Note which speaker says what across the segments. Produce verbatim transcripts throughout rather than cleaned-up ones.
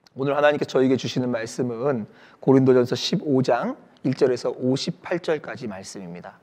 Speaker 1: 오늘 하나님께서 저에게 주시는 말씀은 고린도전서 십오 장 일 절에서 오십팔 절까지 말씀입니다.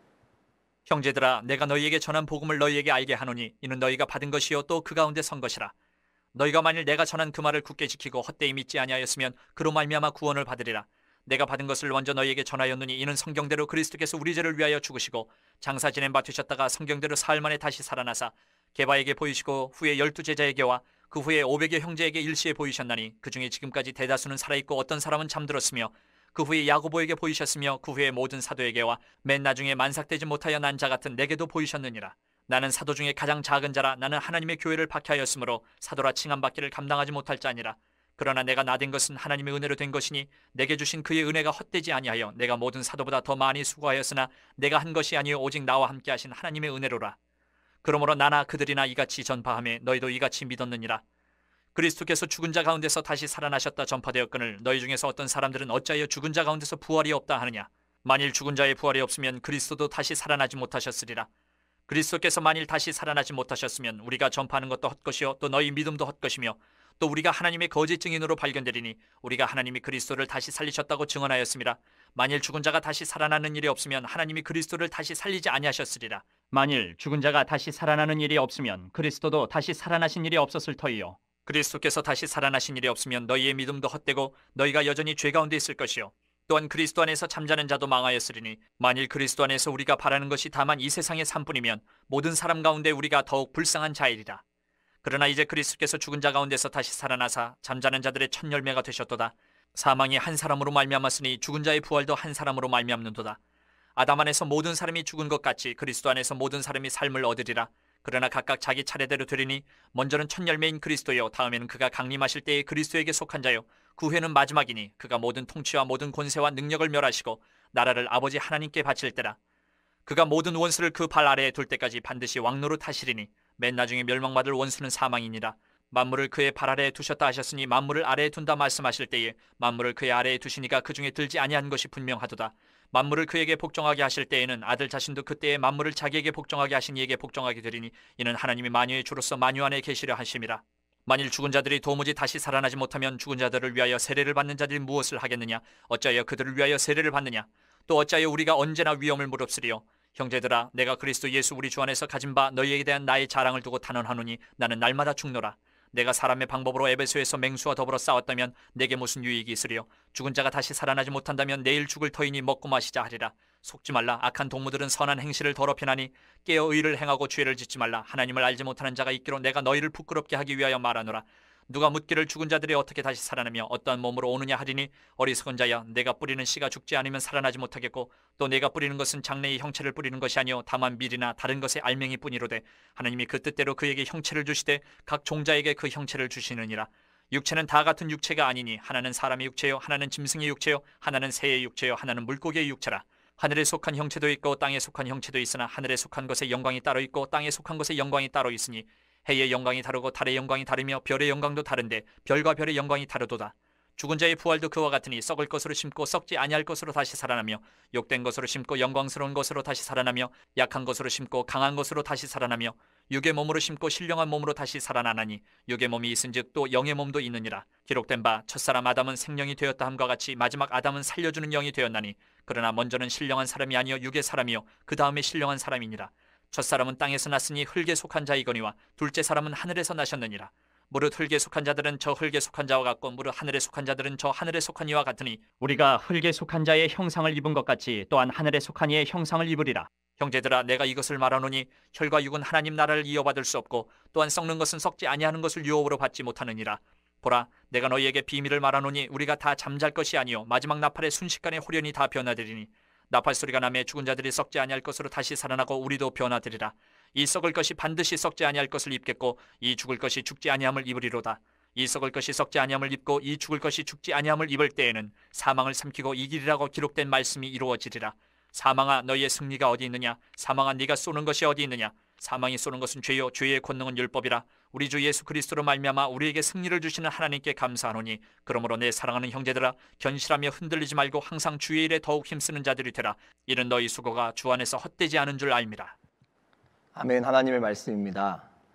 Speaker 2: 형제들아, 내가 너희에게 전한 복음을 너희에게 알게 하노니 이는 너희가 받은 것이요 또 그 가운데 선 것이라. 너희가 만일 내가 전한 그 말을 굳게 지키고 헛되이 믿지 아니하였으면 그로 말미암아 구원을 받으리라. 내가 받은 것을 먼저 너희에게 전하였노니 이는 성경대로 그리스도께서 우리 죄를 위하여 죽으시고 장사 지낸 바 되셨다가 성경대로 사흘 만에 다시 살아나사 게바에게 보이시고 후에 열두 제자에게와 그 후에 오백여 형제에게 일시에 보이셨나니 그 중에 지금까지 대다수는 살아있고 어떤 사람은 잠들었으며 그 후에 야고보에게 보이셨으며 그 후에 모든 사도에게와 맨 나중에 만삭되지 못하여 난 자 같은 내게도 보이셨느니라. 나는 사도 중에 가장 작은 자라. 나는 하나님의 교회를 박해하였으므로 사도라 칭함받기를 감당하지 못할 자니라. 그러나 내가 나된 것은 하나님의 은혜로 된 것이니 내게 주신 그의 은혜가 헛되지 아니하여 내가 모든 사도보다 더 많이 수고하였으나 내가 한 것이 아니요 오직 나와 함께 하신 하나님의 은혜로라. 그러므로 나나 그들이나 이같이 전파하며 너희도 이같이 믿었느니라. 그리스도께서 죽은 자 가운데서 다시 살아나셨다 전파되었거늘 너희 중에서 어떤 사람들은 어찌하여 죽은 자 가운데서 부활이 없다 하느냐. 만일 죽은 자의 부활이 없으면 그리스도도 다시 살아나지 못하셨으리라. 그리스도께서 만일 다시 살아나지 못하셨으면 우리가 전파하는 것도 헛것이요 또 너희 믿음도 헛것이며 또 우리가 하나님의 거짓 증인으로 발견되리니 우리가 하나님이 그리스도를 다시 살리셨다고 증언하였습니다. 만일 죽은 자가 다시 살아나는 일이 없으면 하나님이 그리스도를 다시 살리지 아니하셨으리라. 만일 죽은 자가 다시 살아나는 일이 없으면 그리스도도 다시 살아나신 일이 없었을 터이요. 그리스도께서 다시 살아나신 일이 없으면 너희의 믿음도 헛되고 너희가 여전히 죄 가운데 있을 것이요. 또한 그리스도 안에서 잠자는 자도 망하였으리니 만일 그리스도 안에서 우리가 바라는 것이 다만 이 세상의 삶뿐이면 모든 사람 가운데 우리가 더욱 불쌍한 자이리라. 그러나 이제 그리스도께서 죽은 자 가운데서 다시 살아나사 잠자는 자들의 첫 열매가 되셨도다. 사망이 한 사람으로 말미암았으니 죽은 자의 부활도 한 사람으로 말미암는도다. 아담 안에서 모든 사람이 죽은 것 같이 그리스도 안에서 모든 사람이 삶을 얻으리라. 그러나 각각 자기 차례대로 되리니 먼저는 첫 열매인 그리스도요 다음에는 그가 강림하실 때에 그리스도에게 속한 자요 그 후에는 마지막이니 그가 모든 통치와 모든 권세와 능력을 멸하시고 나라를 아버지 하나님께 바칠 때라. 그가 모든 원수를 그 발 아래에 둘 때까지 반드시 왕노로 타시리니 맨 나중에 멸망받을 원수는 사망이니라. 만물을 그의 발 아래에 두셨다 하셨으니 만물을 아래에 둔다 말씀하실 때에 만물을 그의 아래에 두시니까 그 중에 들지 아니한 것이 분명하도다. 만물을 그에게 복종하게 하실 때에는 아들 자신도 그때에 만물을 자기에게 복종하게 하신 이에게 복종하게 되리니 이는 하나님이 만유의 주로서 만유 안에 계시려 하심이라. 만일 죽은 자들이 도무지 다시 살아나지 못하면 죽은 자들을 위하여 세례를 받는 자들이 무엇을 하겠느냐. 어찌하여 그들을 위하여 세례를 받느냐. 또 어찌하여 우리가 언제나 위험을 무릅쓰리요. 형제들아, 내가 그리스도 예수 우리 주 안에서 가진 바 너희에게 대한 나의 자랑을 두고 단언하노니 나는 날마다 죽노라. 내가 사람의 방법으로 에베소에서 맹수와 더불어 싸웠다면 내게 무슨 유익이 있으리요. 죽은 자가 다시 살아나지 못한다면 내일 죽을 터이니 먹고 마시자 하리라. 속지 말라. 악한 동무들은 선한 행실을 더럽히나니 깨어 의를 행하고 죄를 짓지 말라. 하나님을 알지 못하는 자가 있기로 내가 너희를 부끄럽게 하기 위하여 말하노라. 누가 묻기를 죽은 자들이 어떻게 다시 살아나며 어떠한 몸으로 오느냐 하리니 어리석은 자야, 내가 뿌리는 씨가 죽지 않으면 살아나지 못하겠고 또 내가 뿌리는 것은 장래의 형체를 뿌리는 것이 아니요 다만 밀이나 다른 것의 알맹이 뿐이로되 하나님이 그 뜻대로 그에게 형체를 주시되 각 종자에게 그 형체를 주시느니라. 육체는 다 같은 육체가 아니니 하나는 사람의 육체요 하나는 짐승의 육체요 하나는 새의 육체요 하나는 물고기의 육체라. 하늘에 속한 형체도 있고 땅에 속한 형체도 있으나 하늘에 속한 것의 영광이 따로 있고 땅에 속한 것의 영광이 따로 있으니 해의 영광이 다르고 달의 영광이 다르며 별의 영광도 다른데 별과 별의 영광이 다르도다. 죽은 자의 부활도 그와 같으니 썩을 것으로 심고 썩지 아니할 것으로 다시 살아나며 욕된 것으로 심고 영광스러운 것으로 다시 살아나며 약한 것으로 심고 강한 것으로 다시 살아나며 육의 몸으로 심고 신령한 몸으로 다시 살아나나니 육의 몸이 있은즉 또 영의 몸도 있느니라. 기록된 바 첫사람 아담은 생령이 되었다 함과 같이 마지막 아담은 살려주는 영이 되었나니 그러나 먼저는 신령한 사람이 아니요 육의 사람이요 그 다음에 신령한 사람이니라. 첫사람은 땅에서 났으니 흙에 속한 자이거니와 둘째 사람은 하늘에서 나셨느니라. 무릇 흙에 속한 자들은 저 흙에 속한 자와 같고 무릇 하늘에 속한 자들은 저 하늘에 속한 이와 같으니 우리가 흙에 속한 자의 형상을 입은 것 같이 또한 하늘에 속한 이의 형상을 입으리라. 형제들아, 내가 이것을 말하노니 혈과 육은 하나님 나라를 이어받을 수 없고 또한 썩는 것은 썩지 아니하는 것을 유업으로 받지 못하느니라. 보라, 내가 너희에게 비밀을 말하노니 우리가 다 잠잘 것이 아니요 마지막 나팔의 순식간에 홀연히 다 변화되리니 나팔 소리가 나매 죽은 자들이 썩지 아니할 것으로 다시 살아나고 우리도 변화되리라. 이 썩을 것이 반드시 썩지 아니할 것을 입겠고 이 죽을 것이 죽지 아니함을 입으리로다. 이 썩을 것이 썩지 아니함을 입고 이 죽을 것이 죽지 아니함을 입을 때에는 사망을 삼키고 이기리라고 기록된 말씀이 이루어지리라. 사망아, 너희의 승리가 어디 있느냐? 사망아, 네가 쏘는 것이 어디 있느냐? 사망이 쏘는 것은 죄요 죄의 권능은 율법이라. 우리 주 예수 그리스도로 말미암아 우리에게 승리를 주시는 하나님께 감사하노니 그러므로 내 사랑하는 형제들아, 견실하며 흔들리지 말고 항상 주의 일에 더욱 힘쓰는 자들이 되라. 이는 너희 수고가 주 안에서 헛되지 않은 줄 알미라.
Speaker 1: 아멘. 하나님의 말씀입니다.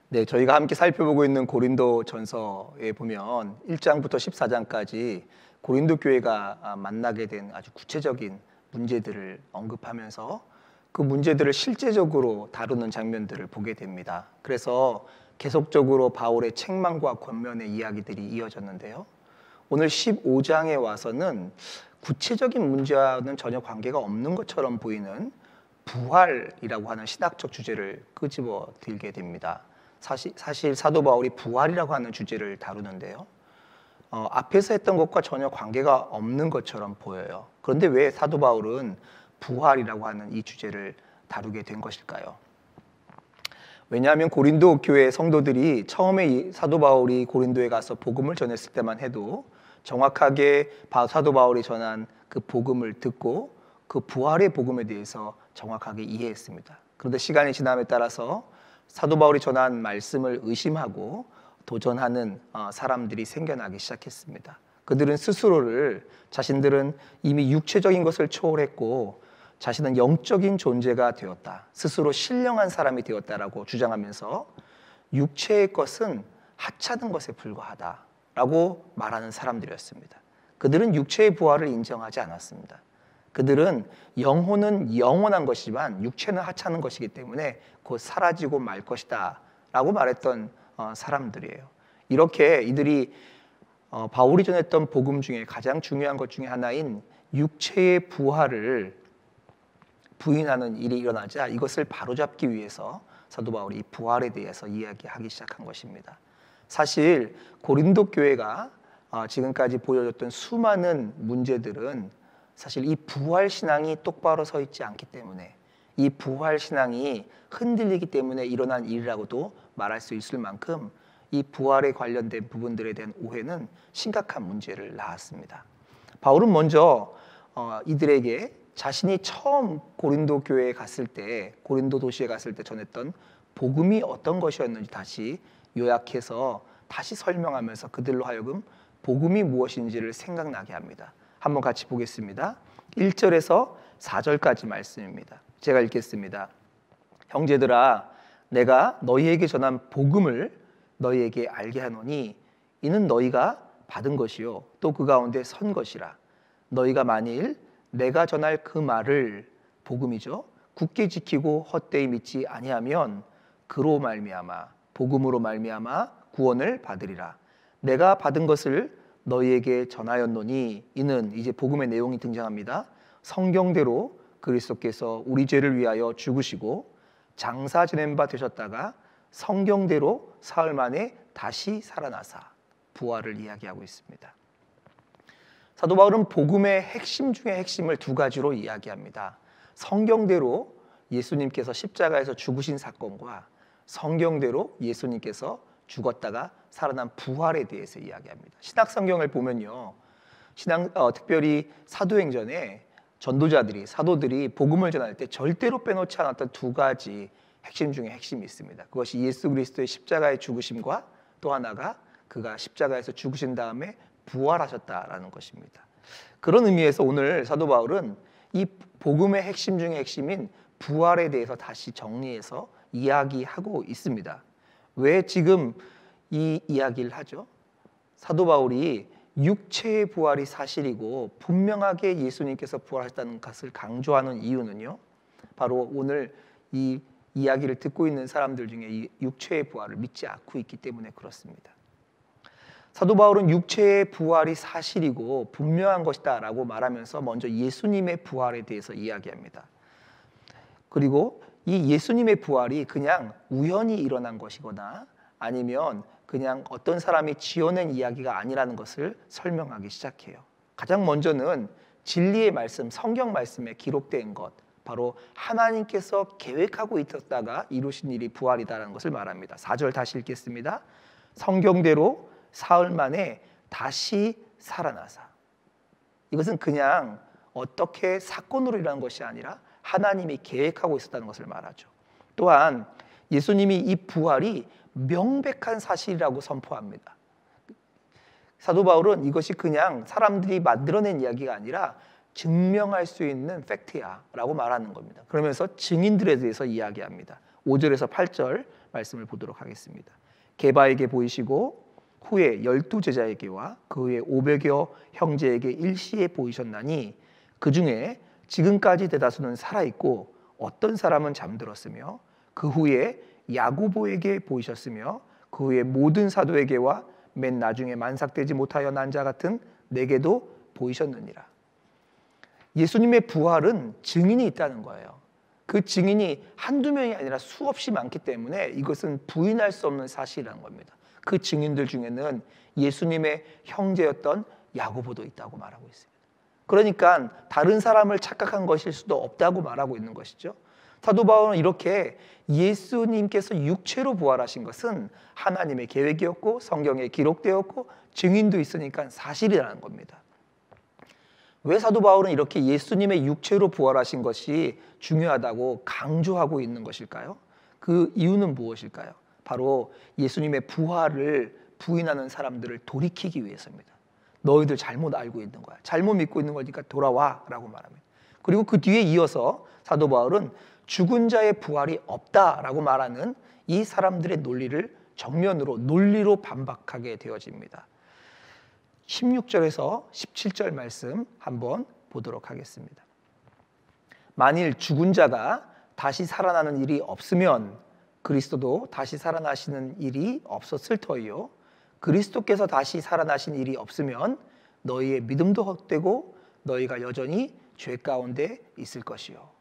Speaker 1: 네, 저희가 함께 살펴보고 있는 고린도 전서에 보면 일 장부터 십사 장까지 고린도 교회가 만나게 된 아주 구체적인 문제들을 언급하면서 그 문제들을 실제적으로 다루는 장면들을 보게 됩니다. 그래서 계속적으로 바울의 책망과 권면의 이야기들이 이어졌는데요. 오늘 십오 장에 와서는 구체적인 문제와는 전혀 관계가 없는 것처럼 보이는 부활이라고 하는 신학적 주제를 끄집어 들게 됩니다. 사실, 사실 사도 바울이 부활이라고 하는 주제를 다루는데요. 어, 앞에서 했던 것과 전혀 관계가 없는 것처럼 보여요. 그런데 왜 사도 바울은 부활이라고 하는 이 주제를 다루게 된 것일까요? 왜냐하면 고린도 교회 성도들이 처음에 이 사도 바울이 고린도에 가서 복음을 전했을 때만 해도 정확하게 사도 바울이 전한 그 복음을 듣고 그 부활의 복음에 대해서 정확하게 이해했습니다. 그런데 시간이 지남에 따라서 사도 바울이 전한 말씀을 의심하고 도전하는 사람들이 생겨나기 시작했습니다. 그들은 스스로를 자신들은 이미 육체적인 것을 초월했고 자신은 영적인 존재가 되었다, 스스로 신령한 사람이 되었다라고 주장하면서 육체의 것은 하찮은 것에 불과하다라고 말하는 사람들이었습니다. 그들은 육체의 부활을 인정하지 않았습니다. 그들은 영혼은 영원한 것이지만 육체는 하찮은 것이기 때문에 곧 사라지고 말 것이다 라고 말했던 사람들이에요. 이렇게 이들이 바울이 전했던 복음 중에 가장 중요한 것 중에 하나인 육체의 부활을 부인하는 일이 일어나자 이것을 바로잡기 위해서 사도 바울이 이 부활에 대해서 이야기하기 시작한 것입니다. 사실 고린도 교회가 지금까지 보여줬던 수많은 문제들은 사실 이 부활 신앙이 똑바로 서 있지 않기 때문에, 이 부활 신앙이 흔들리기 때문에 일어난 일이라고도 말할 수 있을 만큼 이 부활에 관련된 부분들에 대한 오해는 심각한 문제를 낳았습니다. 바울은 먼저 어, 이들에게 자신이 처음 고린도 교회에 갔을 때, 고린도 도시에 갔을 때 전했던 복음이 어떤 것이었는지 다시 요약해서 다시 설명하면서 그들로 하여금 복음이 무엇인지를 생각나게 합니다. 한번 같이 보겠습니다. 일 절에서 사 절까지 말씀입니다. 제가 읽겠습니다. 형제들아, 내가 너희에게 전한 복음을 너희에게 알게 하노니 이는 너희가 받은 것이요 또 그 가운데 선 것이라. 너희가 만일 내가 전할 그 말을, 복음이죠, 굳게 지키고 헛되이 믿지 아니하면 그로 말미암아, 복음으로 말미암아 구원을 받으리라. 내가 받은 것을 너희에게 전하였노니, 이는 이제 복음의 내용이 등장합니다. 성경대로 그리스도께서 우리 죄를 위하여 죽으시고 장사 지낸 바 되셨다가 성경대로 사흘 만에 다시 살아나사 부활을 이야기하고 있습니다. 사도 바울은 복음의 핵심 중의 핵심을 두 가지로 이야기합니다. 성경대로 예수님께서 십자가에서 죽으신 사건과 성경대로 예수님께서 죽었다가 살아난 부활에 대해서 이야기합니다. 신약 성경을 보면요, 신앙, 어, 특별히 사도행전에 전도자들이, 사도들이 복음을 전할 때 절대로 빼놓지 않았던 두 가지 핵심 중에 핵심이 있습니다. 그것이 예수 그리스도의 십자가의 죽으심과 또 하나가 그가 십자가에서 죽으신 다음에 부활하셨다라는 것입니다. 그런 의미에서 오늘 사도 바울은 이 복음의 핵심 중의 핵심인 부활에 대해서 다시 정리해서 이야기하고 있습니다. 왜 지금 이 이야기를 하죠? 사도 바울이 육체의 부활이 사실이고 분명하게 예수님께서 부활하셨다는 것을 강조하는 이유는요, 바로 오늘 이 이야기를 듣고 있는 사람들 중에 이 육체의 부활을 믿지 않고 있기 때문에 그렇습니다. 사도 바울은 육체의 부활이 사실이고 분명한 것이다 라고 말하면서 먼저 예수님의 부활에 대해서 이야기합니다. 그리고 이 예수님의 부활이 그냥 우연히 일어난 것이거나 아니면 그냥 어떤 사람이 지어낸 이야기가 아니라는 것을 설명하기 시작해요. 가장 먼저는 진리의 말씀, 성경 말씀에 기록된 것, 바로 하나님께서 계획하고 있었다가 이루신 일이 부활이다라는 것을 말합니다. 사 절 다시 읽겠습니다. 성경대로 사흘 만에 다시 살아나사. 이것은 그냥 어떻게 사건으로 일어난 것이 아니라 하나님이 계획하고 있었다는 것을 말하죠. 또한 예수님이 이 부활이 명백한 사실이라고 선포합니다. 사도 바울은 이것이 그냥 사람들이 만들어낸 이야기가 아니라 증명할 수 있는 팩트야 라고 말하는 겁니다. 그러면서 증인들에 대해서 이야기합니다. 오 절에서 팔 절 말씀을 보도록 하겠습니다. 게바에게 보이시고 후에 열두 제자에게와 그 후에 오백여 형제에게 일시에 보이셨나니 그 중에 지금까지 대다수는 살아있고 어떤 사람은 잠들었으며 그 후에 야고보에게 보이셨으며 그 후에 모든 사도에게와 맨 나중에 만삭되지 못하여 난 자 같은 내게도 보이셨느니라. 예수님의 부활은 증인이 있다는 거예요. 그 증인이 한두 명이 아니라 수없이 많기 때문에 이것은 부인할 수 없는 사실이라는 겁니다. 그 증인들 중에는 예수님의 형제였던 야고보도 있다고 말하고 있습니다. 그러니까 다른 사람을 착각한 것일 수도 없다고 말하고 있는 것이죠. 사도 바울은 이렇게 예수님께서 육체로 부활하신 것은 하나님의 계획이었고 성경에 기록되었고 증인도 있으니까 사실이라는 겁니다. 왜 사도 바울은 이렇게 예수님의 육체로 부활하신 것이 중요하다고 강조하고 있는 것일까요? 그 이유는 무엇일까요? 바로 예수님의 부활을 부인하는 사람들을 돌이키기 위해서입니다. 너희들 잘못 알고 있는 거야. 잘못 믿고 있는 거니까 돌아와 라고 말합니다. 그리고 그 뒤에 이어서 사도 바울은 죽은 자의 부활이 없다라고 말하는 이 사람들의 논리를 정면으로 논리로 반박하게 되어집니다. 십육 절에서 십칠 절 말씀 한번 보도록 하겠습니다. 만일 죽은 자가 다시 살아나는 일이 없으면 그리스도도 다시 살아나시는 일이 없었을 터이요 그리스도께서 다시 살아나신 일이 없으면 너희의 믿음도 헛되고 너희가 여전히 죄 가운데 있을 것이요.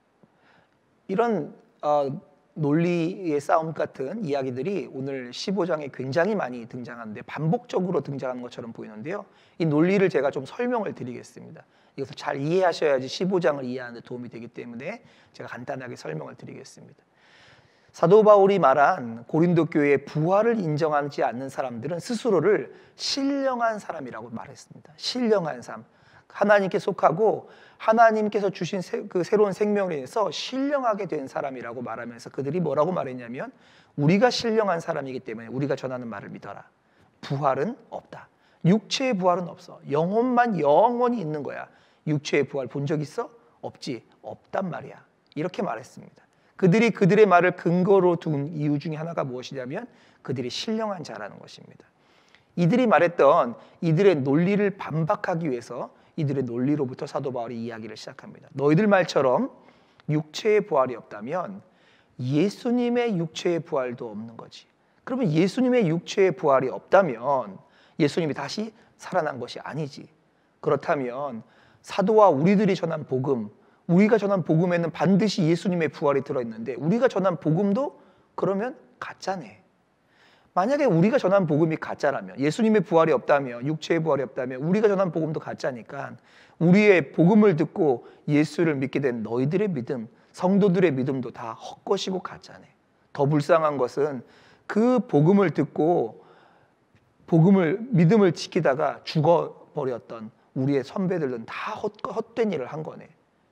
Speaker 1: 이런 어, 논리의 싸움 같은 이야기들이 오늘 십오 장에 굉장히 많이 등장하는데 반복적으로 등장하는 것처럼 보이는데요. 이 논리를 제가 좀 설명을 드리겠습니다. 이것을 잘 이해하셔야지 십오 장을 이해하는 데 도움이 되기 때문에 제가 간단하게 설명을 드리겠습니다. 사도 바울이 말한 고린도 교회의 부활을 인정하지 않는 사람들은 스스로를 신령한 사람이라고 말했습니다. 신령한 삶. 하나님께 속하고 하나님께서 주신 새, 그 새로운 생명을 인해서 신령하게 된 사람이라고 말하면서 그들이 뭐라고 말했냐면 우리가 신령한 사람이기 때문에 우리가 전하는 말을 믿어라. 부활은 없다. 육체의 부활은 없어. 영혼만 영원히 있는 거야. 육체의 부활 본 적 있어? 없지. 없단 말이야. 이렇게 말했습니다. 그들이 그들의 말을 근거로 둔 이유 중에 하나가 무엇이냐면 그들이 신령한 자라는 것입니다. 이들이 말했던 이들의 논리를 반박하기 위해서 이들의 논리로부터 사도 바울이 이야기를 시작합니다. 너희들 말처럼 육체의 부활이 없다면 예수님의 육체의 부활도 없는 거지. 그러면 예수님의 육체의 부활이 없다면 예수님이 다시 살아난 것이 아니지. 그렇다면 사도와 우리들이 전한 복음, 우리가 전한 복음에는 반드시 예수님의 부활이 들어있는데 우리가 전한 복음도 그러면 가짜네. 만약에 우리가 전한 복음이 가짜라면 예수님의 부활이 없다면 육체의 부활이 없다면 우리가 전한 복음도 가짜니까 우리의 복음을 듣고 예수를 믿게 된 너희들의 믿음, 성도들의 믿음도 다 헛것이고 가짜네. 더 불쌍한 것은 그 복음을 듣고 복음을 믿음을 지키다가 죽어버렸던 우리의 선배들은 다 헛, 헛된 일을 한 거네.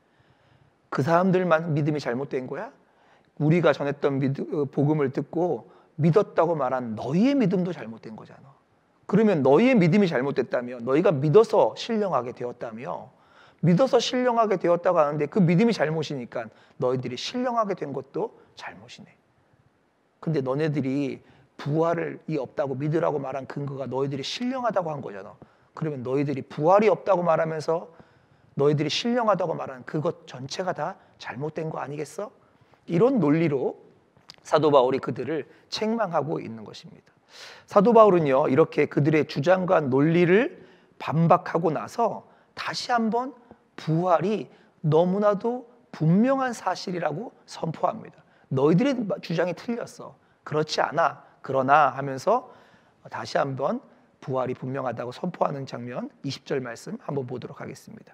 Speaker 1: 그 사람들만 믿음이 잘못된 거야? 우리가 전했던 믿음, 복음을 듣고 믿었다고 말한 너희의 믿음도 잘못된 거잖아. 그러면 너희의 믿음이 잘못됐다며 너희가 믿어서 신령하게 되었다며 믿어서 신령하게 되었다고 하는데 그 믿음이 잘못이니까 너희들이 신령하게 된 것도 잘못이네. 근데 너네들이 부활이 없다고 믿으라고 말한 근거가 너희들이 신령하다고 한 거잖아. 그러면 너희들이 부활이 없다고 말하면서 너희들이 신령하다고 말하는 그것 전체가 다 잘못된 거 아니겠어? 이런 논리로 사도 바울이 그들을 책망하고 있는 것입니다. 사도 바울은요, 이렇게 그들의 주장과 논리를 반박하고 나서 다시 한번 부활이 너무나도 분명한 사실이라고 선포합니다. 너희들의 주장이 틀렸어. 그렇지 않아. 그러나 하면서 다시 한번 부활이 분명하다고 선포하는 장면 이십 절 말씀 한번 보도록 하겠습니다.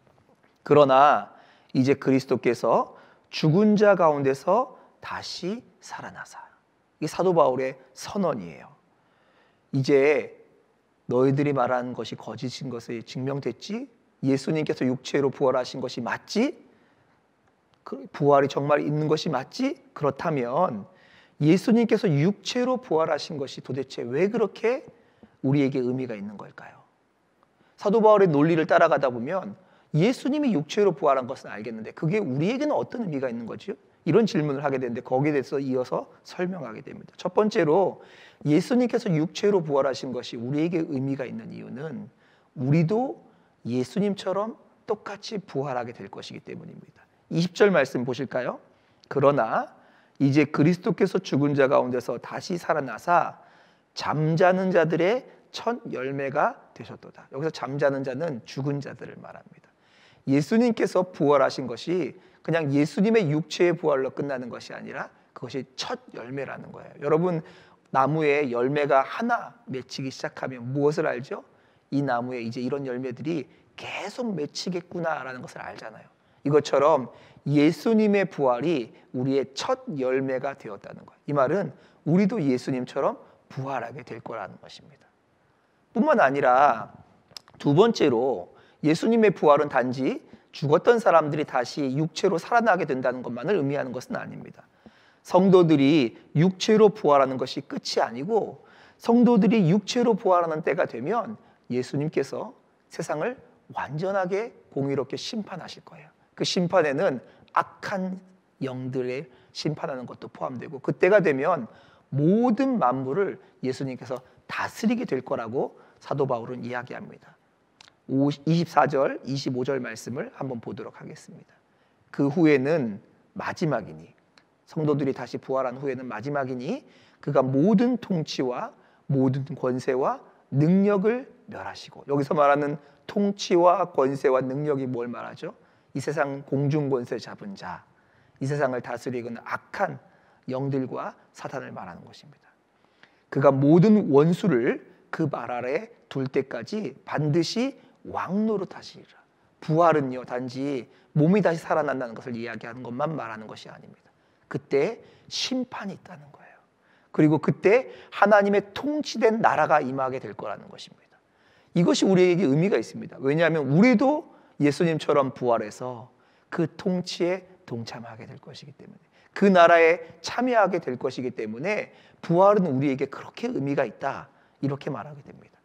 Speaker 1: 그러나 이제 그리스도께서 죽은 자 가운데서 다시 살아나사. 이게 사도 바울의 선언이에요. 이제 너희들이 말한 것이 거짓인 것이 증명됐지? 예수님께서 육체로 부활하신 것이 맞지? 부활이 정말 있는 것이 맞지? 그렇다면 예수님께서 육체로 부활하신 것이 도대체 왜 그렇게 우리에게 의미가 있는 걸까요? 사도 바울의 논리를 따라가다 보면 예수님이 육체로 부활한 것은 알겠는데 그게 우리에게는 어떤 의미가 있는 거죠? 이런 질문을 하게 되는데 거기에 대해서 이어서 설명하게 됩니다. 첫 번째로 예수님께서 육체로 부활하신 것이 우리에게 의미가 있는 이유는 우리도 예수님처럼 똑같이 부활하게 될 것이기 때문입니다. 이십 절 말씀 보실까요? 그러나 이제 그리스도께서 죽은 자 가운데서 다시 살아나사 잠자는 자들의 첫 열매가 되셨도다. 여기서 잠자는 자는 죽은 자들을 말합니다. 예수님께서 부활하신 것이 그냥 예수님의 육체의 부활로 끝나는 것이 아니라 그것이 첫 열매라는 거예요. 여러분, 나무에 열매가 하나 맺히기 시작하면 무엇을 알죠? 이 나무에 이제 이런 열매들이 계속 맺히겠구나라는 것을 알잖아요. 이것처럼 예수님의 부활이 우리의 첫 열매가 되었다는 거예요. 이 말은 우리도 예수님처럼 부활하게 될 거라는 것입니다. 뿐만 아니라 두 번째로 예수님의 부활은 단지 죽었던 사람들이 다시 육체로 살아나게 된다는 것만을 의미하는 것은 아닙니다. 성도들이 육체로 부활하는 것이 끝이 아니고 성도들이 육체로 부활하는 때가 되면 예수님께서 세상을 완전하게 공의롭게 심판하실 거예요. 그 심판에는 악한 영들을 심판하는 것도 포함되고 그때가 되면 모든 만물을 예수님께서 다스리게 될 거라고 사도 바울은 이야기합니다. 이십사 절, 이십오 절 말씀을 한번 보도록 하겠습니다. 그 후에는 마지막이니 성도들이 다시 부활한 후에는 마지막이니 그가 모든 통치와 모든 권세와 능력을 멸하시고 여기서 말하는 통치와 권세와 능력이 뭘 말하죠? 이 세상 공중권세 잡은 자, 이 세상을 다스리고는 악한 영들과 사탄을 말하는 것입니다. 그가 모든 원수를 그 말 아래 둘 때까지 반드시 왕노릇하시리라. 부활은요 단지 몸이 다시 살아난다는 것을 이야기하는 것만 말하는 것이 아닙니다. 그때 심판이 있다는 거예요. 그리고 그때 하나님의 통치된 나라가 임하게 될 거라는 것입니다. 이것이 우리에게 의미가 있습니다. 왜냐하면 우리도 예수님처럼 부활해서 그 통치에 동참하게 될 것이기 때문에 그 나라에 참여하게 될 것이기 때문에 부활은 우리에게 그렇게 의미가 있다 이렇게 말하게 됩니다.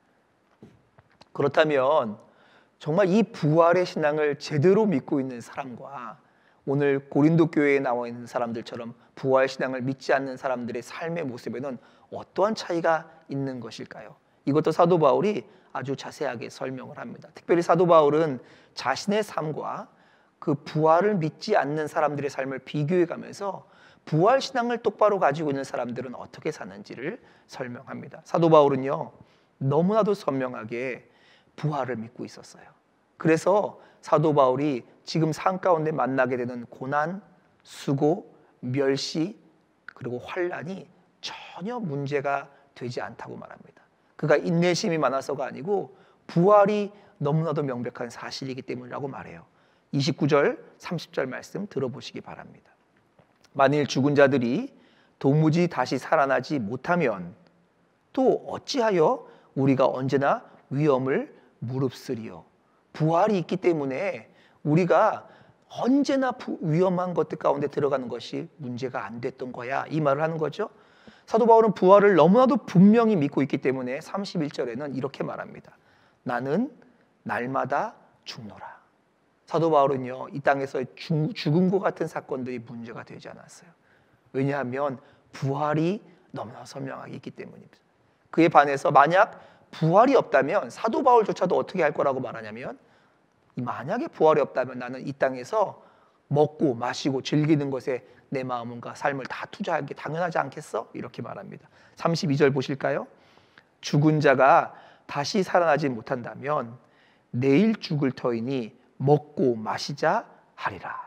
Speaker 1: 그렇다면 정말 이 부활의 신앙을 제대로 믿고 있는 사람과 오늘 고린도 교회에 나와 있는 사람들처럼 부활 신앙을 믿지 않는 사람들의 삶의 모습에는 어떠한 차이가 있는 것일까요? 이것도 사도 바울이 아주 자세하게 설명을 합니다. 특별히 사도 바울은 자신의 삶과 그 부활을 믿지 않는 사람들의 삶을 비교해 가면서 부활 신앙을 똑바로 가지고 있는 사람들은 어떻게 사는지를 설명합니다. 사도 바울은요 너무나도 선명하게 부활을 믿고 있었어요. 그래서 사도 바울이 지금 삶 가운데 만나게 되는 고난, 수고, 멸시 그리고 환난이 전혀 문제가 되지 않다고 말합니다. 그가 인내심이 많아서가 아니고 부활이 너무나도 명백한 사실이기 때문이라고 말해요. 이십구 절, 삼십 절 말씀 들어보시기 바랍니다. 만일 죽은 자들이 도무지 다시 살아나지 못하면 또 어찌하여 우리가 언제나 위험을 무릅쓰리요. 부활이 있기 때문에 우리가 언제나 위험한 것들 가운데 들어가는 것이 문제가 안 됐던 거야 이 말을 하는 거죠. 사도 바울은 부활을 너무나도 분명히 믿고 있기 때문에 삼십일 절에는 이렇게 말합니다. 나는 날마다 죽노라. 사도 바울은요 이 땅에서 죽음과 같은 사건들이 문제가 되지 않았어요. 왜냐하면 부활이 너무나 선명하게 있기 때문입니다. 그에 반해서 만약 부활이 없다면 사도 바울조차도 어떻게 할 거라고 말하냐면 만약에 부활이 없다면 나는 이 땅에서 먹고 마시고 즐기는 것에 내 마음과 삶을 다 투자할 게 당연하지 않겠어? 이렇게 말합니다. 삼십이 절 보실까요? 죽은 자가 다시 살아나지 못한다면 내일 죽을 터이니 먹고 마시자 하리라.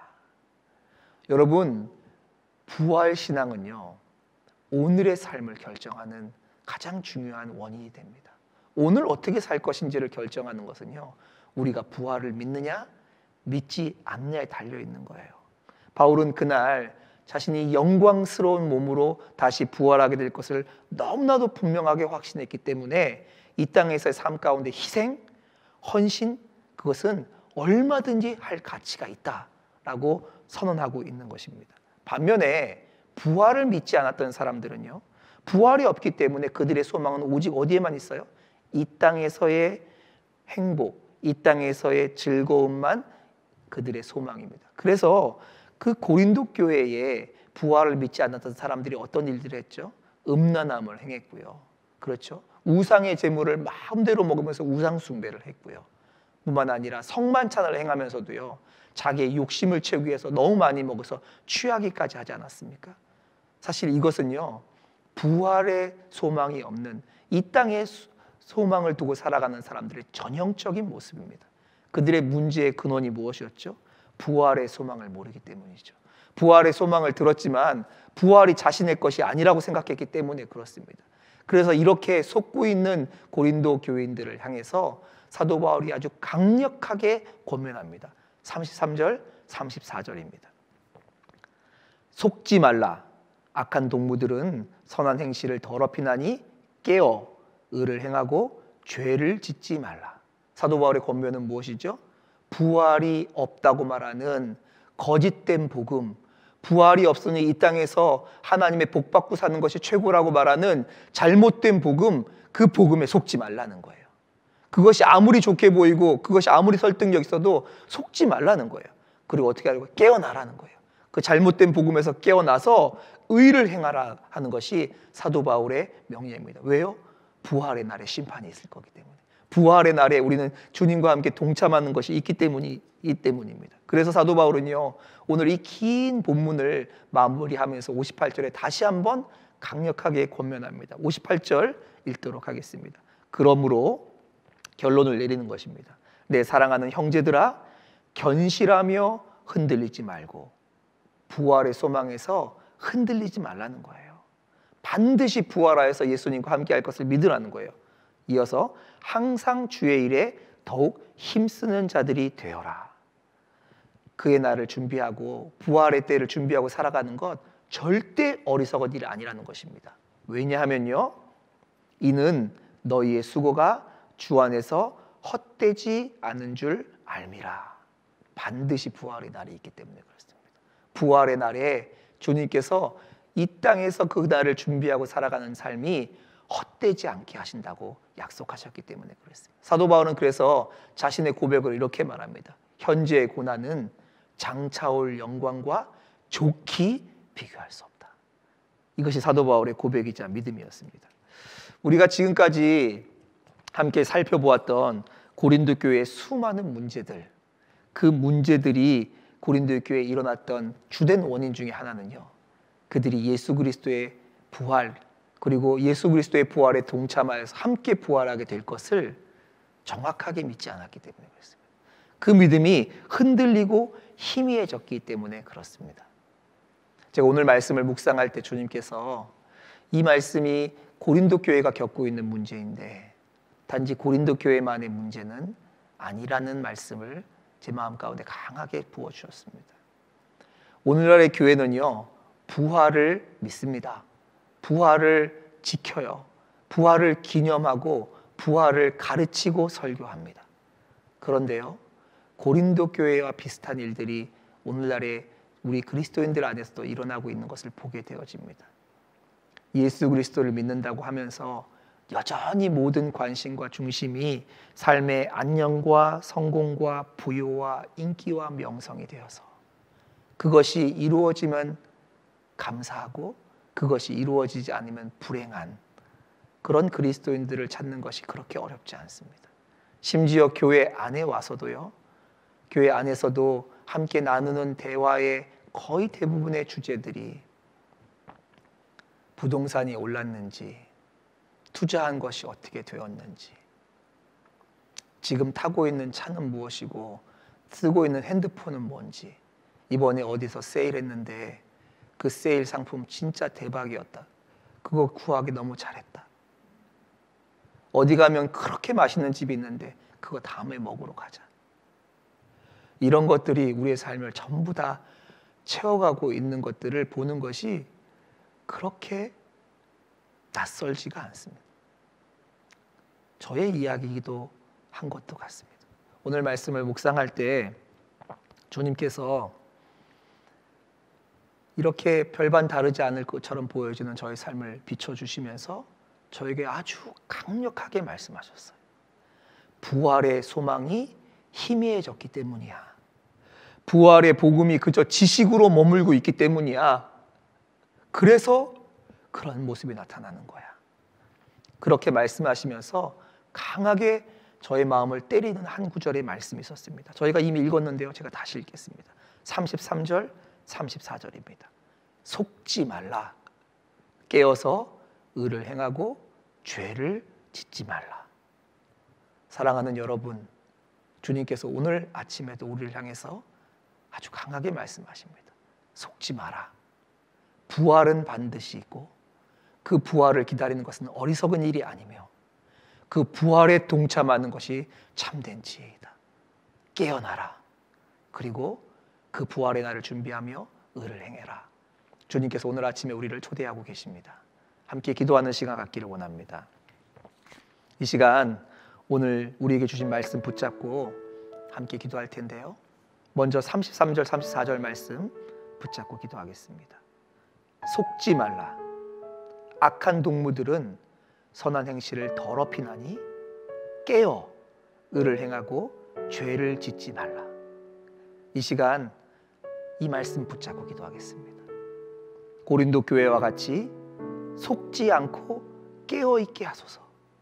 Speaker 1: 여러분, 부활 신앙은요 오늘의 삶을 결정하는 가장 중요한 원인이 됩니다. 오늘 어떻게 살 것인지를 결정하는 것은요 우리가 부활을 믿느냐 믿지 않느냐에 달려있는 거예요. 바울은 그날 자신이 영광스러운 몸으로 다시 부활하게 될 것을 너무나도 분명하게 확신했기 때문에 이 땅에서의 삶 가운데 희생, 헌신 그것은 얼마든지 할 가치가 있다라고 선언하고 있는 것입니다. 반면에 부활을 믿지 않았던 사람들은요 부활이 없기 때문에 그들의 소망은 오직 어디에만 있어요? 이 땅에서의 행복, 이 땅에서의 즐거움만 그들의 소망입니다. 그래서 그 고린도 교회에 부활을 믿지 않았던 사람들이 어떤 일들을 했죠? 음란함을 행했고요. 그렇죠? 우상의 제물을 마음대로 먹으면서 우상 숭배를 했고요. 뿐만 아니라 성만찬을 행하면서도요, 자기의 욕심을 채우기 위해서 너무 많이 먹어서 취하기까지 하지 않았습니까? 사실 이것은요, 부활의 소망이 없는 이 땅에 소망을 두고 살아가는 사람들의 전형적인 모습입니다. 그들의 문제의 근원이 무엇이었죠? 부활의 소망을 모르기 때문이죠. 부활의 소망을 들었지만 부활이 자신의 것이 아니라고 생각했기 때문에 그렇습니다. 그래서 이렇게 속고 있는 고린도 교인들을 향해서 사도 바울이 아주 강력하게 권면합니다. 삼십삼 절, 삼십사 절입니다. 속지 말라. 악한 동무들은 선한 행실을 더럽히나니 깨어 의를 행하고 죄를 짓지 말라. 사도 바울의 권면은 무엇이죠? 부활이 없다고 말하는 거짓된 복음, 부활이 없으니 이 땅에서 하나님의 복 받고 사는 것이 최고라고 말하는 잘못된 복음, 그 복음에 속지 말라는 거예요. 그것이 아무리 좋게 보이고 그것이 아무리 설득력 있어도 속지 말라는 거예요. 그리고 어떻게 하라고? 깨어나라는 거예요. 그 잘못된 복음에서 깨어나서 의를 행하라 하는 것이 사도 바울의 명령입니다. 왜요? 부활의 날에 심판이 있을 거기 때문에. 부활의 날에 우리는 주님과 함께 동참하는 것이 있기 때문이, 이 때문입니다. 그래서 사도 바울은요, 오늘 이 긴 본문을 마무리하면서 오십팔 절에 다시 한번 강력하게 권면합니다. 오십팔 절 읽도록 하겠습니다. 그러므로 결론을 내리는 것입니다. 내 사랑하는 형제들아, 견실하며 흔들리지 말고 부활의 소망에서 흔들리지 말라는 거예요. 반드시 부활하여서 예수님과 함께 할 것을 믿으라는 거예요. 이어서 항상 주의 일에 더욱 힘쓰는 자들이 되어라. 그의 날을 준비하고 부활의 때를 준비하고 살아가는 것 절대 어리석은 일이 아니라는 것입니다. 왜냐하면요, 이는 너희의 수고가 주 안에서 헛되지 않은 줄 알미라. 반드시 부활의 날이 있기 때문에 그렇습니다. 부활의 날에 주님께서 이 땅에서 그 날을 준비하고 살아가는 삶이 헛되지 않게 하신다고 약속하셨기 때문에 그렇습니다. 사도 바울은 그래서 자신의 고백을 이렇게 말합니다. 현재의 고난은 장차올 영광과 좋게 비교할 수 없다. 이것이 사도 바울의 고백이자 믿음이었습니다. 우리가 지금까지 함께 살펴보았던 고린도 교회의 수많은 문제들, 그 문제들이 고린도 교회에 일어났던 주된 원인 중에 하나는요, 그들이 예수 그리스도의 부활, 그리고 예수 그리스도의 부활에 동참하여서 함께 부활하게 될 것을 정확하게 믿지 않았기 때문에 그렇습니다. 그 믿음이 흔들리고 희미해졌기 때문에 그렇습니다. 제가 오늘 말씀을 묵상할 때 주님께서 이 말씀이 고린도 교회가 겪고 있는 문제인데 단지 고린도 교회만의 문제는 아니라는 말씀을 제 마음 가운데 강하게 부어주셨습니다. 오늘날의 교회는요, 부활을 믿습니다. 부활을 지켜요. 부활을 기념하고 부활을 가르치고 설교합니다. 그런데요, 고린도 교회와 비슷한 일들이 오늘날의 우리 그리스도인들 안에서도 일어나고 있는 것을 보게 되어집니다. 예수 그리스도를 믿는다고 하면서 여전히 모든 관심과 중심이 삶의 안녕과 성공과 부요와 인기와 명성이 되어서 그것이 이루어지면 감사하고 그것이 이루어지지 않으면 불행한 그런 그리스도인들을 찾는 것이 그렇게 어렵지 않습니다. 심지어 교회 안에 와서도요, 교회 안에서도 함께 나누는 대화의 거의 대부분의 주제들이 부동산이 올랐는지, 투자한 것이 어떻게 되었는지, 지금 타고 있는 차는 무엇이고 쓰고 있는 핸드폰은 뭔지, 이번에 어디서 세일했는데 그 세일 상품 진짜 대박이었다, 그거 구하기 너무 잘했다, 어디 가면 그렇게 맛있는 집이 있는데 그거 다음에 먹으러 가자. 이런 것들이 우리의 삶을 전부 다 채워가고 있는 것들을 보는 것이 그렇게 낯설지가 않습니다. 저의 이야기이기도 한 것도 같습니다. 오늘 말씀을 묵상할 때 주님께서 이렇게 별반 다르지 않을 것처럼 보여지는 저의 삶을 비춰주시면서 저에게 아주 강력하게 말씀하셨어요. 부활의 소망이 희미해졌기 때문이야. 부활의 복음이 그저 지식으로 머물고 있기 때문이야. 그래서 그런 모습이 나타나는 거야. 그렇게 말씀하시면서 강하게 저의 마음을 때리는 한 구절의 말씀이 있었습니다. 저희가 이미 읽었는데요, 제가 다시 읽겠습니다. 삼십삼 절, 삼십사 절입니다. 속지 말라. 깨어서 의를 행하고 죄를 짓지 말라. 사랑하는 여러분, 주님께서 오늘 아침에도 우리를 향해서 아주 강하게 말씀하십니다. 속지 마라. 부활은 반드시 있고 그 부활을 기다리는 것은 어리석은 일이 아니며 그 부활에 동참하는 것이 참된 지혜이다. 깨어나라. 그리고 그 부활의 날을 준비하며 의를 행해라. 주님께서 오늘 아침에 우리를 초대하고 계십니다. 함께 기도하는 시간 갖기를 원합니다. 이 시간 오늘 우리에게 주신 말씀 붙잡고 함께 기도할 텐데요. 먼저 삼십삼 절, 삼십사 절 말씀 붙잡고 기도하겠습니다. 속지 말라. 악한 동무들은 선한 행실을 더럽히나니 깨어 의를 행하고 죄를 짓지 말라. 이 시간 이 말씀 붙잡고 기도하겠습니다. 고린도 교회와 같이 속지 않고 깨어 있게 하소서.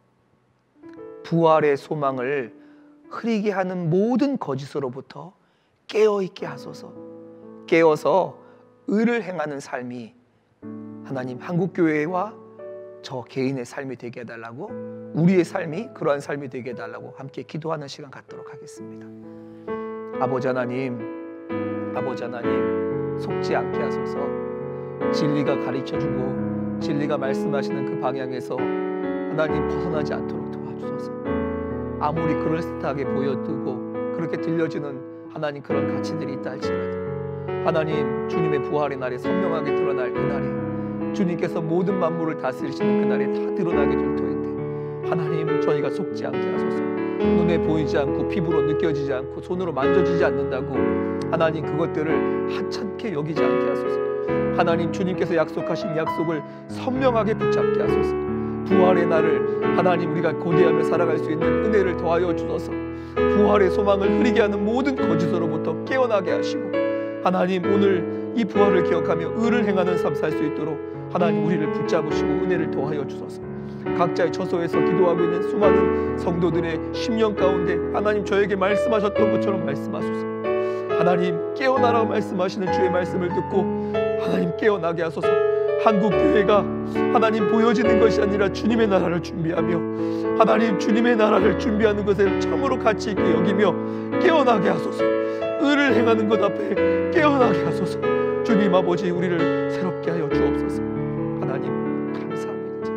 Speaker 1: 부활의 소망을 흐리게 하는 모든 거짓으로부터 깨어 있게 하소서. 깨어서 의를 행하는 삶이 하나님 한국교회와 저 개인의 삶이 되게 해달라고, 우리의 삶이 그러한 삶이 되게 해달라고 함께 기도하는 시간 갖도록 하겠습니다. 아버지 하나님, 아버지 하나님, 속지 않게 하소서. 진리가 가르쳐주고 진리가 말씀하시는 그 방향에서 하나님 벗어나지 않도록 도와주소서. 아무리 그럴듯하게 보여두고 그렇게 들려지는 하나님 그런 가치들이 있다 할지라도 하나님 주님의 부활의 날에 선명하게 드러날 그날에 주님께서 모든 만물을 다스리시는 그날에 다 드러나게 될 터인데 하나님 저희가 속지 않게 하소서. 눈에 보이지 않고 피부로 느껴지지 않고 손으로 만져지지 않는다고 하나님 그것들을 하찮게 여기지 않게 하소서. 하나님 주님께서 약속하신 약속을 선명하게 붙잡게 하소서. 부활의 날을 하나님 우리가 고대하며 살아갈 수 있는 은혜를 더하여 주소서. 부활의 소망을 흐리게 하는 모든 거짓으로부터 깨어나게 하시고 하나님 오늘 이 부활을 기억하며 의를 행하는 삶 살 수 있도록 하나님 우리를 붙잡으시고 은혜를 더하여 주소서. 각자의 처소에서 기도하고 있는 수많은 성도들의 심령 가운데 하나님 저에게 말씀하셨던 것처럼 말씀하소서. 하나님 깨어나라고 말씀하시는 주의 말씀을 듣고 하나님 깨어나게 하소서. 한국교회가 하나님 보여지는 것이 아니라 주님의 나라를 준비하며 하나님 주님의 나라를 준비하는 것에 참으로 가치 있게 여기며 깨어나게 하소서. 의를 행하는 것 앞에 깨어나게 하소서. 주님 아버지 우리를 새롭게 하여 주옵소서. 하나님 감사합니다.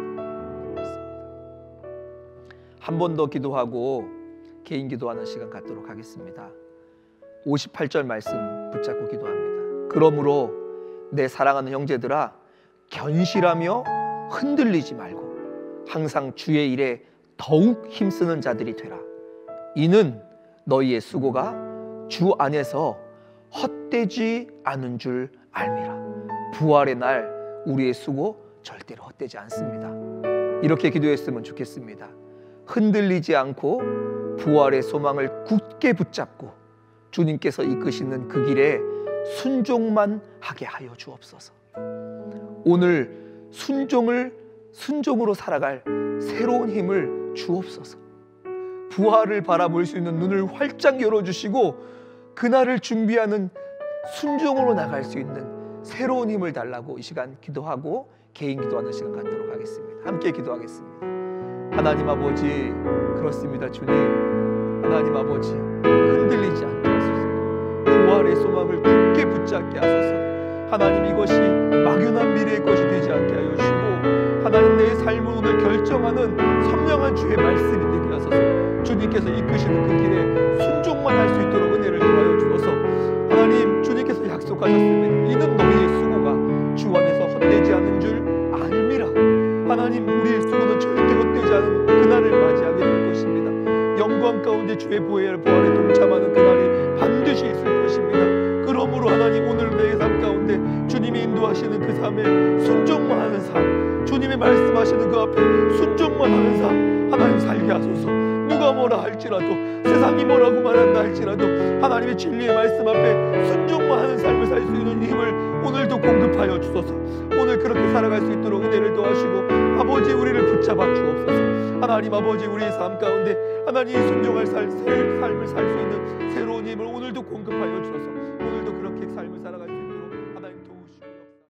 Speaker 1: 한 번 더 기도하고 개인 기도하는 시간 갖도록 하겠습니다. 오십팔 절 말씀 붙잡고 기도합니다. 그러므로 내 사랑하는 형제들아 견실하며 흔들리지 말고 항상 주의 일에 더욱 힘쓰는 자들이 되라. 이는 너희의 수고가 주 안에서 헛되지 않은 줄 알미라. 부활의 날 우리의 수고 절대로 헛되지 않습니다. 이렇게 기도했으면 좋겠습니다. 흔들리지 않고 부활의 소망을 굳게 붙잡고 주님께서 이끄시는 그 길에 순종만 하게 하여 주옵소서. 오늘 순종을 순종으로 살아갈 새로운 힘을 주옵소서. 부활을 바라볼 수 있는 눈을 활짝 열어주시고 그날을 준비하는 순종으로 나갈 수 있는 새로운 힘을 달라고 이 시간 기도하고 개인 기도하는 시간 갖도록 하겠습니다. 함께 기도하겠습니다. 하나님 아버지 그렇습니다. 주님 하나님 아버지 흔들리지 않게 하소서. 부활의 소망을 굳게 붙잡게 하소서. 하나님 이것이 막연한 미래의 것이 되지 않게 하여 주시고 하나님 내 삶을 오늘 결정하는 선명한 주의 말씀이 되게 하소서. 주님께서 이끄시는 그 길에 순종만 할 수 있도록 은혜를 더하여 주소서. 하나님 주님께서 약속하셨으면 이는 너희의 수고가 주 안에서 헛되지 않은 줄 알미라. 하나님 우리의 수고는 절대 헛되지 않은 그날을 맞이하게 될 것입니다. 영광 가운데 주의 부활에 동참하는 그날이 반드시 있을 것입니다. 그러므로 하나님 오늘 내 삶 가운데 주님이 인도하시는 그 삶에 순종만 하는 삶, 주님의 말씀하시는 그 앞에 순종만 하는 삶 하나님 살게 하소서.
Speaker 3: 누가 뭐라 할지라도, 세상이 뭐라고 말한다 할지라도 하나님의 진리의 말씀 앞에 순종만 하는 삶을 살 수 있는 힘을 오늘도 공급하여 주소서. 오늘 그렇게 살아갈 수 있도록 은혜를 도와주시고 아버지 우리를 붙잡아 주옵소서. 하나님 아버지 우리의 삶 가운데 하나님이 순종할 살, 삶을 살 수 있는 새로운 힘을 오늘도 공급하여 주소서. 오늘도 그렇게 삶을